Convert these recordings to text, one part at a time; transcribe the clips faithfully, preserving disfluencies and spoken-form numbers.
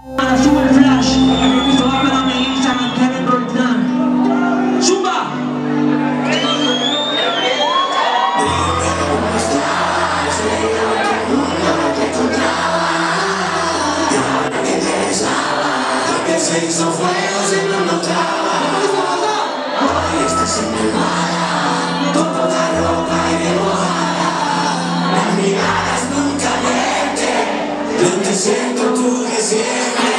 Ahora sube el flash. Esto va para mi Instagram, Kevin Roldán. ¡Zumba! Se hizo fuego si no notaba. Hoy estás en mi mala, toda la ropa y de mojada. Las miradas nunca mienten. Yo te siento, tú que siempre.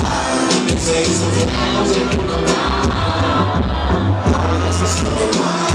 Se hizo fuego, se pudo dar. Ahora estás en mi mano.